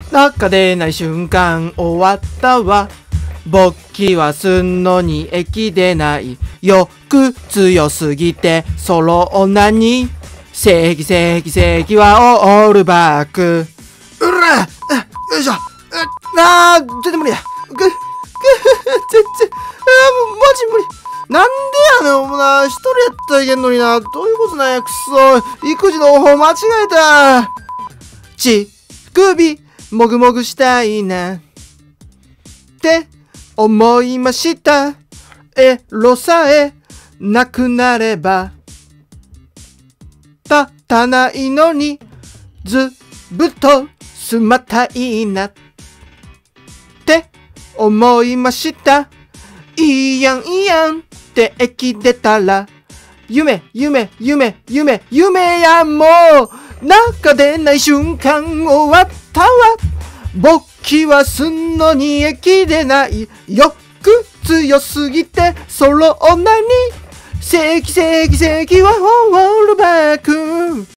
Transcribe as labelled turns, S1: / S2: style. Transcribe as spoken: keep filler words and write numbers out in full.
S1: 中出ない瞬間終わったわ。勃起はすんのに駅出ない。欲強すぎてソロ女に。正義正義正義はオールバック。うらよいしょ。あー、全然無理だ。ぐ、ぐ、全然、あー、もうマジ無理。なんでやねん、お前な。一人やったらいけんのにな。どういうことなんや、くそ。育児の方法間違えた。ち、首、もぐもぐしたいな。って思いました。エロさえなくなれば立たないのにずぶとすまたいなって思いました。いいやんいいやんって駅出たら夢夢夢夢夢やん。もう中出ない瞬間終わったわ。勃起はすんのに駅出ない。欲強すぎてソロ女に。正義正義正義はオールバック。